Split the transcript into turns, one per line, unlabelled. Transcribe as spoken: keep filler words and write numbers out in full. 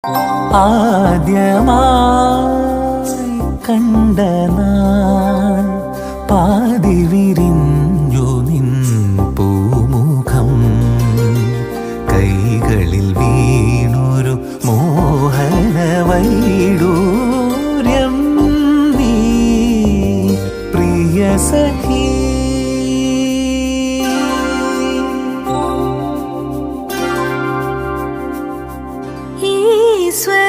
ആദ്യമായി കണ്ട നാൾ പാതി വിരിഞ്ഞു നിൻ പൂമുഖം കൈകളിൽ വീണൊരു മോഹന വൈഡൂര്യം നീ പ്രിയ സഖി
ഈശ്വര